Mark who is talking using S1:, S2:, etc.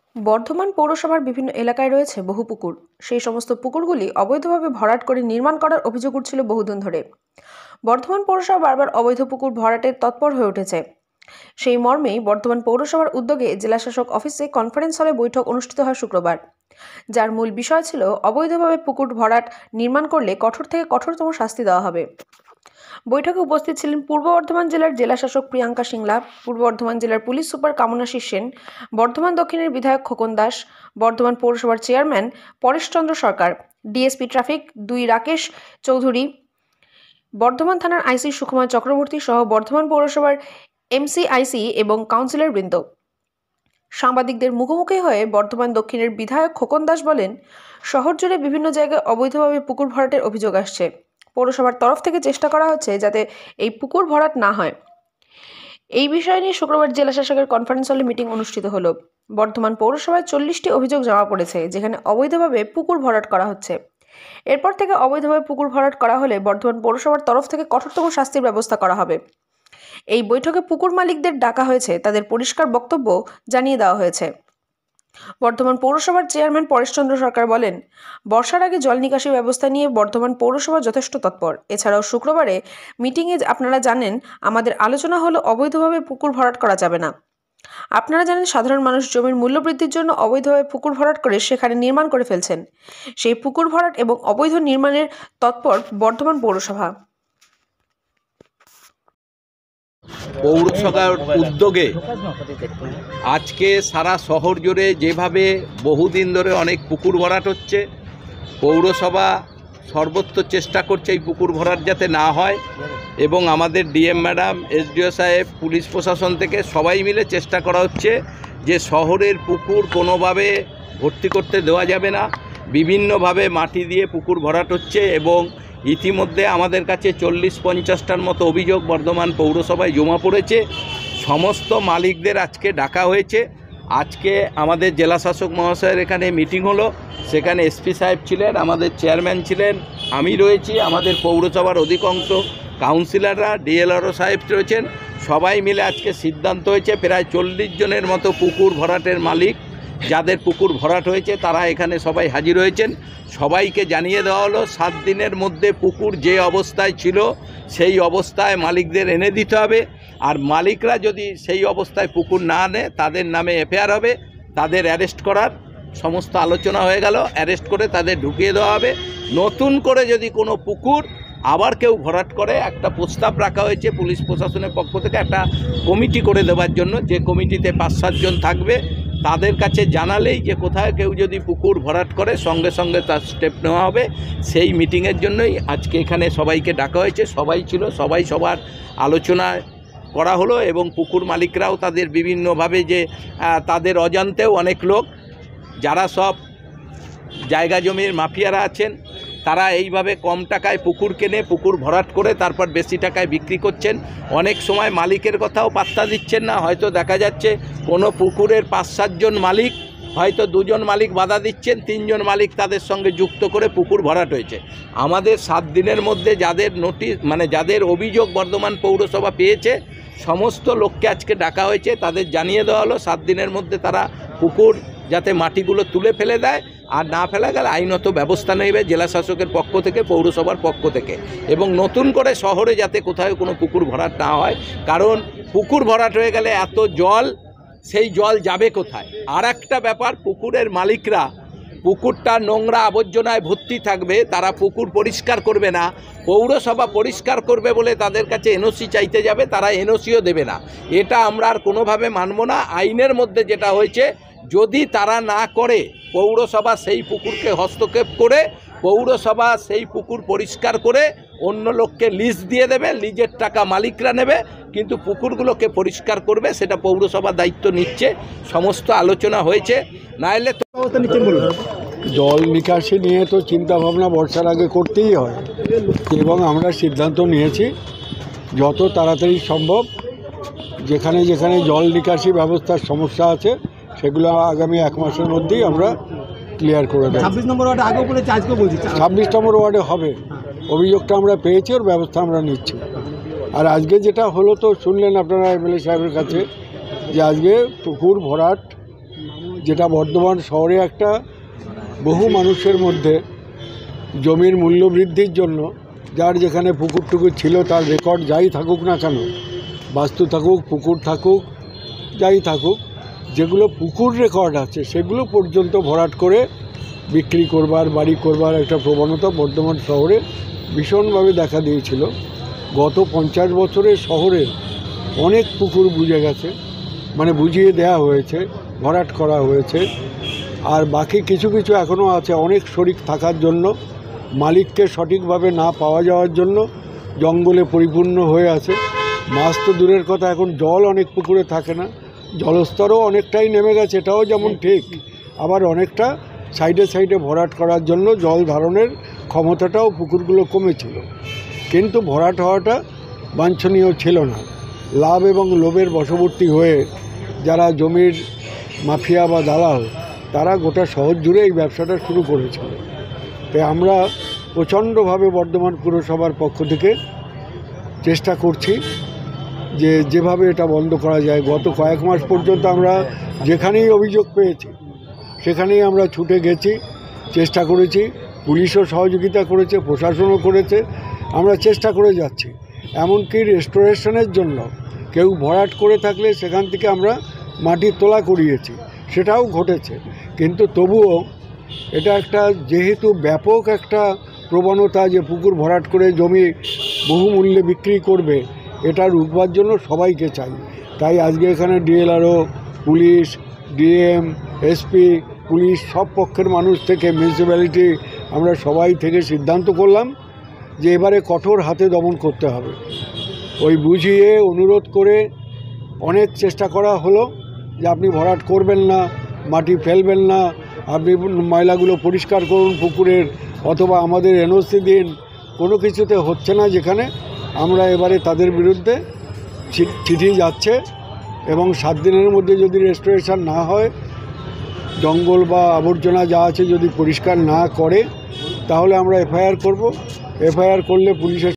S1: বর্ধমান পৌরসভার বিভিন্ন এলাকায় রয়েছে বহু পুকুর। সেই সমস্ত পুকুরগুলি অবৈধভাবে ভরাট করে নির্মাণ করার অভিযোগ উঠছিল বহুদিন ধরে। বর্ধমান পৌরসভা বারবার অবৈধ পুকুর ভরাটের তৎপর হয়ে উঠেছে। সেই মর্মেই বর্ধমান পৌরসভার উদ্যোগে জেলাশাসক অফিসে কনফারেন্স হলে বৈঠক অনুষ্ঠিত হয় শুক্রবার, যার মূল বিষয় ছিল অবৈধভাবে পুকুর ভরাট নির্মাণ করলে কঠোর থেকে কঠোরতম শাস্তি দেওয়া হবে। বৈঠকে উপস্থিত ছিলেন পূর্ব বর্ধমান জেলার জেলাশাসক প্রিয়াঙ্কা সিংলা, পূর্ব বর্ধমান জেলার পুলিশ সুপার কামনাশী সেন, বর্ধমান দক্ষিণের বিধায়ক খোকন দাস, বর্ধমান পৌরসভার chairman Pareshchandra Sarkar, DSP traffic 2 Rakesh Chowdhury, Bardhaman থানার আইসি সুকুমার চক্রবর্তী সহ বর্ধমান পৌরসভার এমসিআইসি এবং কাউন্সিলর বৃন্দ। সাংবাদিকদের মুখোমুখি হয়ে বর্ধমান দক্ষিণের বিধায়ক খোকন দাস বলেন, শহর জুড়ে বিভিন্ন জায়গায় অবৈধভাবে পুকুর ভরাটের অভিযোগ আসছে। পৌরসভার তরফ থেকে চেষ্টা করা হচ্ছে যাতে এই পুকুর ভরাট না হয়। এই বিষয় নিয়ে শুক্রবার জেলা শাসকের কনফারেন্স হলে মিটিং অনুষ্ঠিত হলো। বর্ধমান পৌরসভায় 40টি অভিযোগ জমা পড়েছে, যেখানে অবৈধভাবে পুকুর ভরাট করা হচ্ছে। এরপর থেকে অবৈধভাবে পুকুর ভরাট করা হলে বর্ধমান পৌরসভার তরফ থেকে কঠোরতম শাস্তির ব্যবস্থা করা হবে। এই বৈঠকে পুকুর মালিকদের ডাকা হয়েছে, তাদের পরিষ্কার বক্তব্য জানিয়ে দেওয়া হয়েছে। বর্ধমান পৌরসভার চেয়ারম্যান পরেশচন্দ্র সরকার বলেন, বর্ষার আগে জল নিকাশি ব্যবস্থা নিয়ে বর্ধমান পৌরসভা যথেষ্ট তৎপর। এছাড়াও শুক্রবারে মিটিংয়ে আপনারা জানেন আমাদের আলোচনা হলো অবৈধভাবে পুকুর ভরাট করা যাবে না। আপনারা জানেন সাধারণ মানুষ জমির মূল্য বৃদ্ধির জন্য অবৈধভাবে পুকুর ভরাট করে সেখানে নির্মাণ করে ফেলছেন। সেই পুকুর ভরাট এবং অবৈধ নির্মাণের তৎপর বর্ধমান পৌরসভা।
S2: পৌরসভার উদ্যোগে আজকে সারা শহর জুড়ে যেভাবে বহুদিন ধরে অনেক পুকুর ভরাট হচ্ছে, পৌরসভা সর্বত্র চেষ্টা করছে এই পুকুর ভরাট যাতে না হয়, এবং আমাদের ডিএম ম্যাডাম, এসডিও সাহেব, পুলিশ প্রশাসন থেকে সবাই মিলে চেষ্টা করা হচ্ছে যে শহরের পুকুর কোনোভাবে ভর্তি করতে দেওয়া যাবে না। বিভিন্নভাবে মাটি দিয়ে পুকুর ভরাট হচ্ছে এবং ইতিমধ্যে আমাদের কাছে 40-50টার মতো অভিযোগ বর্ধমান পৌরসভায় জমা পড়েছে। সমস্ত মালিকদের আজকে ডাকা হয়েছে। আজকে আমাদের জেলাশাসক মহাশয়ের এখানে মিটিং হলো, সেখানে এসপি সাহেব ছিলেন, আমাদের চেয়ারম্যান ছিলেন, আমি রয়েছি, আমাদের পৌরসভার অধিকাংশ কাউন্সিলররা, ডিএলআরও সাহেব রয়েছেন। সবাই মিলে আজকে সিদ্ধান্ত হয়েছে প্রায় 40 জনের মতো পুকুর ভরাটের মালিক, যাদের পুকুর ভরাট হয়েছে তারা এখানে সবাই হাজির হয়েছেন। সবাইকে জানিয়ে দেওয়া হলো 7 দিনের মধ্যে পুকুর যে অবস্থায় ছিল সেই অবস্থায় মালিকদের এনে দিতে হবে, আর মালিকরা যদি সেই অবস্থায় পুকুর না আনে তাদের নামে এফআইআর হবে। তাদের অ্যারেস্ট করার সমস্ত আলোচনা হয়ে গেল, অ্যারেস্ট করে তাদের ঢুকিয়ে দেওয়া হবে। নতুন করে যদি কোনো পুকুর আবার কেউ ভরাট করে, একটা প্রস্তাব রাখা হয়েছে পুলিশ প্রশাসনের পক্ষ থেকে একটা কমিটি করে দেওয়ার জন্য, যে কমিটিতে 5-7 জন থাকবে। তাদের কাছে জানালেই যে কোথায় কেউ যদি পুকুর ভরাট করে সঙ্গে সঙ্গে তার স্টেপ নেওয়া হবে। সেই মিটিংয়ের জন্যই আজকে এখানে সবাইকে ডাকা হয়েছে। সবাই ছিল, সবাই সবার আলোচনা করা হলো, এবং পুকুর মালিকরাও তাদের বিভিন্নভাবে যে তাদের অজান্তেও অনেক লোক যারা সব জায়গা জমির মাফিয়ারা আছেন, তারা এইভাবে কম টাকায় পুকুর কেনে, পুকুর ভরাট করে তারপর বেশি টাকায় বিক্রি করছেন। অনেক সময় মালিকের কথাও পাত্তা দিচ্ছেন না। হয়তো দেখা যাচ্ছে কোনো পুকুরের 5-7 জন মালিক, হয়তো 2 জন মালিক বাধা দিচ্ছেন, 3 জন মালিক তাদের সঙ্গে যুক্ত করে পুকুর ভরাট হয়েছে। আমাদের 7 দিনের মধ্যে যাদের নোটিশ যাদের অভিযোগ বর্ধমান পৌরসভা পেয়েছে, সমস্ত লোককে আজকে ডাকা হয়েছে। তাদের জানিয়ে দেওয়া হলো 7 দিনের মধ্যে তারা পুকুর যাতে মাটিগুলো তুলে ফেলে দেয়, আর না ফেলা গেলে আইনত ব্যবস্থা নেবে জেলা শাসকের পক্ষ থেকে, পৌরসভার পক্ষ থেকে, এবং নতুন করে শহরে যাতে কোথাও কোনো পুকুর ভরাট না হয়। কারণ পুকুর ভরাট হয়ে গেলে এত জল, সেই জল যাবে কোথায়? আর একটা ব্যাপার, পুকুরের মালিকরা পুকুরটা নোংরা আবর্জনায় ভর্তি থাকবে, তারা পুকুর পরিষ্কার করবে না। পৌরসভা পরিষ্কার করবে বলে তাদের কাছে এনওসি চাইতে যাবে, তারা এনওসিও দেবে না। এটা আমরা আর কোনোভাবে মানব না। আইনের মধ্যে যেটা হয়েছে, যদি তারা না করে পৌরসভা সেই পুকুরকে হস্তক্ষেপ করে পৌরসভা সেই পুকুর পরিষ্কার করে অন্য লোককে লিজ দিয়ে দেবে, লিজের টাকা মালিকরা নেবে, কিন্তু পুকুরগুলোকে পরিষ্কার করবে সেটা পৌরসভা দায়িত্ব নিচ্ছে। সমস্ত আলোচনা হয়েছে, নাহলে
S3: জল নিকাশি নিয়ে তো চিন্তা ভাবনা বর্ষার আগে করতেই হয়, এবং আমরা সিদ্ধান্ত নিয়েছি যত তাড়াতাড়ি সম্ভব যেখানে যেখানে জল নিকাশি ব্যবস্থার সমস্যা আছে সেগুলো আগামী 1 মাসের মধ্যেই আমরা ক্লিয়ার করে দেব।
S4: 26 নম্বর ওয়ার্ডে আগেও বলেছি, আজকেও বলছি
S3: 26 নম্বর ওয়ার্ডে হবে। অভিযোগটা আমরা পেয়েছি, ওর ব্যবস্থা আমরা নিচ্ছি। আর আজকে যেটা হলো তো শুনলেন আপনারা এমএলএ সাহেবের কাছে, যে আজকে পুকুর ভরাট যেটা বর্ধমান শহরে একটা বহু মানুষের মধ্যে জমির মূল্য বৃদ্ধির জন্য যার যেখানে পুকুর টুকুর ছিল তার রেকর্ড যাই থাকুক না কেন, বাস্তু থাকুক, পুকুর থাকুক, যাই থাকুক, যেগুলো পুকুর রেকর্ড আছে সেগুলো পর্যন্ত ভরাট করে বিক্রি করবার, বাড়ি করবার একটা প্রবণতা বর্ধমান শহরে ভীষণভাবে দেখা দিয়েছিল। গত 50 বছরে শহরের অনেক পুকুর বুঝে গেছে, মানে বুঝিয়ে দেয়া হয়েছে, ভরাট করা হয়েছে। আর বাকি কিছু কিছু এখনও আছে, অনেক শরিক থাকার জন্য, মালিককে সঠিকভাবে না পাওয়া যাওয়ার জন্য জঙ্গলে পরিপূর্ণ হয়ে আছে। মাছ তো দূরের কথা, এখন জল অনেক পুকুরে থাকে না, জলস্তরও অনেকটাই নেমে গেছে, এটাও যেমন ঠিক। আবার অনেকটা সাইডে সাইডে ভরাট করার জন্য জল ধারণের ক্ষমতাটাও পুকুরগুলো কমেছিল, কিন্তু ভরাট হওয়াটা বাঞ্ছনীয় ছিল না। লাভ এবং লোভের বশবর্তী হয়ে যারা জমির মাফিয়া বা দালাল, তারা গোটা শহর জুড়ে এই ব্যবসাটা শুরু করেছিল। তাই আমরা প্রচণ্ডভাবে বর্ধমান পুরসভার পক্ষ থেকে চেষ্টা করছি যে যেভাবে এটা বন্ধ করা যায়। গত কয়েক মাস পর্যন্ত আমরা যেখানেই অভিযোগ পেয়েছি সেখানেই আমরা ছুটে গেছি, চেষ্টা করেছি, পুলিশও সহযোগিতা করেছে, প্রশাসনও করেছে, আমরা চেষ্টা করে যাচ্ছি। এমনকি রেস্টোরেশনের জন্য কেউ ভরাট করে থাকলে সেখান থেকে আমরা মাটির তোলা করিয়েছি, সেটাও ঘটেছে। কিন্তু তবুও এটা একটা যেহেতু ব্যাপক একটা প্রবণতা যে পুকুর ভরাট করে জমি বহু মূল্যে বিক্রি করবে, এটা রুখবার জন্য সবাইকে চাই। তাই আজকে এখানে DLRO, police, DM, SP, police সব পক্ষের মানুষ থেকে, মিউনিসিপ্যালিটি, আমরা সবাই থেকে সিদ্ধান্ত করলাম যে এবারে কঠোর হাতে দমন করতে হবে। ওই বুঝিয়ে অনুরোধ করে অনেক চেষ্টা করা হলো যে আপনি ভরাট করবেন না, মাটি ফেলবেন না, আপনি ময়লাগুলো পরিষ্কার করুন পুকুরের, অথবা আমাদের এনওসি দিন, কোনো কিছুতে হচ্ছে না। যেখানে আমরা এবারে তাদের বিরুদ্ধে চিঠি যাচ্ছে এবং 7 দিনের মধ্যে যদি রেস্টোরেশন না হয়, জঙ্গল বা আবর্জনা যা আছে যদি পরিষ্কার না করে, তাহলে আমরা এফআইআর করব। এফআইআর করলে পুলিশের